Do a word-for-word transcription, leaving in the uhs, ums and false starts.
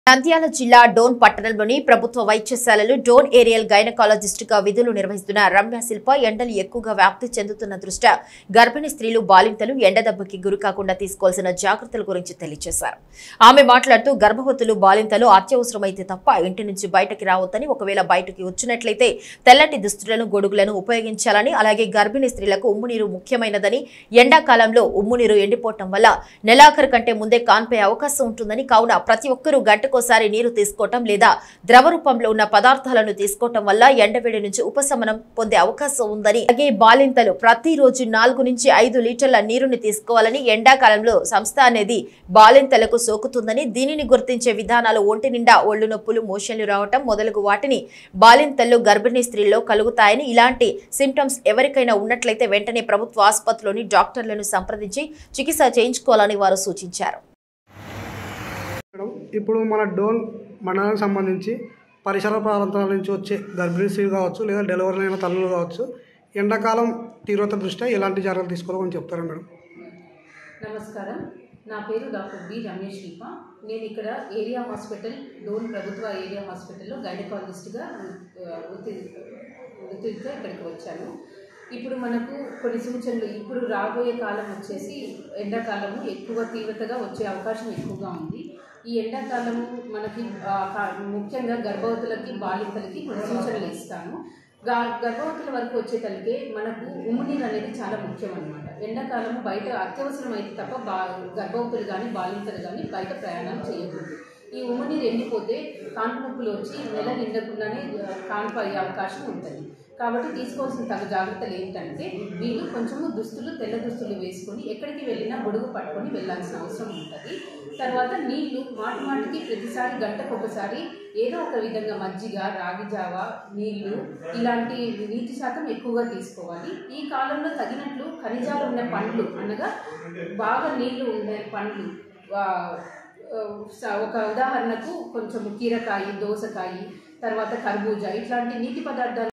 నంద్యాల జిల్లా డోన్ పట్టణంలోని ప్రభుత్వ వైద్యశాలలో డోన్ ఏరియల్ గైనకాలజిస్టుగా విధులు నిర్వహిస్తున్న రమ్య శిల్ప ఎండలు ఎక్కువగా వ్యాప్తి చెందుతున్న దృష్ట్యా గర్భిణీ స్త్రీలు బాలింతలు ఎండదెబ్బకి గురికాకుండా తీసుకోవాల్సిన జాగ్రత్తల గురించి తెలియజేశారు. ఆమె మాట్లాడుతూ గర్భవతులు బాలింతలు అత్యవసరమైతే తప్ప ఇంటి నుంచి బయటకి రావద్దని, ఒకవేళ బయటకి వచ్చినట్లయితే తెల్లటి దుస్తులను గొడుగులను ఉపయోగించాలని, అలాగే గర్భిణీ స్త్రీలకు ఉమ్మునీరు ముఖ్యమైనదని, ఎండాకాలంలో ఉమ్మునీరు ఎండిపోవటం వల్ల నెలాఖరు కంటే ముందే కాన్పే అవకాశం ఉంటుందని, కావున ప్రతి ఒక్కరూ గంట కోసారి నీరు తీసుకోవటం లేదా ద్రవ రూపంలో ఉన్న పదార్థాలను తీసుకోవటం వల్ల ఎండవేడి నుంచి ఉపశమనం పొందే అవకాశం ఉందని, అలాగే బాలింతలు ప్రతిరోజు నాలుగు నుంచి ఐదు లీటర్ల నీరుని తీసుకోవాలని, ఎండాకాలంలో సంస్థ అనేది బాలింతలకు సోకుతుందని, దీనిని గుర్తించే విధానాలు ఒంటి నిండా ఒళ్ళు నొప్పులు, మోషన్లు రావటం మొదలగు వాటిని బాలింతల్లో గర్భిణీ స్త్రీల్లో కలుగుతాయని, ఇలాంటి సింప్టమ్స్ ఎవరికైనా ఉన్నట్లయితే వెంటనే ప్రభుత్వ ఆసుపత్రిలోని డాక్టర్లను సంప్రదించి చికిత్స చేయించుకోవాలని వారు సూచించారు. ఇప్పుడు మన డోన్ మండలానికి సంబంధించి పరిసర ప్రాంతాల నుంచి వచ్చే గర్భిణీ స్త్రీలు కావచ్చు లేదా డెలివరీ అయిన తల్లులు కావచ్చు ఎండాకాలం తీవ్రత దృష్ట్యా ఎలాంటి జాగ్రత్తలు తీసుకోవాలని చెప్తారా మేడం? నమస్కారం, నా పేరు డాక్టర్ బి రమేష్ శిల్ప. నేను ఇక్కడ ఏరియా హాస్పిటల్ డోన్ ప్రభుత్వ ఏరియా హాస్పిటల్లో గైనకాలజిస్ట్గా వృత్తి వృత్తితో ఇక్కడికి వచ్చాను. ఇప్పుడు మనకు కొన్ని సూచనలు, ఇప్పుడు రాబోయే కాలం వచ్చేసి ఎండాకాలము ఎక్కువ తీవ్రతగా వచ్చే అవకాశం ఎక్కువగా ఉంది. ఈ ఎండాకాలము మనకి ముఖ్యంగా గర్భవతులకి, బాలింతలకి కొన్ని సూచనలు ఇస్తాను. గర్భవతుల వరకు వచ్చేటలికే మనకు ఉమ్మునీరు అనేది చాలా ముఖ్యం అన్నమాట. ఎండాకాలము బయట అత్యవసరం అయితే తప్ప బా గర్భవతులు కానీ బాలింతలు కానీ బయట ప్రయాణాలు చేయకూడదు. ఈ ఉమ్మునీరు ఎండిపోతే కాన్పు నొప్పులు వచ్చి నెల నిండకుండానే కాన్పు అయ్యే అవకాశం ఉంటుంది. కాబట్టి తీసుకోవాల్సిన తగు జాగ్రత్తలు ఏంటంటే, వీళ్ళు కొంచెము దుస్తులు తెల్ల దుస్తులు వేసుకొని ఎక్కడికి వెళ్ళినా గొడుగు పట్టుకొని వెళ్ళాల్సిన అవసరం ఉంటుంది. తర్వాత నీళ్లు మాటి మాటికి ప్రతిసారి గంటకు ఒకసారి ఏదో ఒక విధంగా మజ్జిగ, రాగి జావ, నీళ్లు ఇలాంటి నీటి శాతం ఎక్కువగా తీసుకోవాలి. ఈ కాలంలో తగినట్లు ఖనిజాలు ఉన్న పండ్లు, అనగా బాగా నీళ్లు ఉండే పండ్లు, ఒక ఉదాహరణకు కొంచెం కీరకాయ, దోసకాయ, తర్వాత కర్బూజా ఇట్లాంటి నీటి పదార్థాలు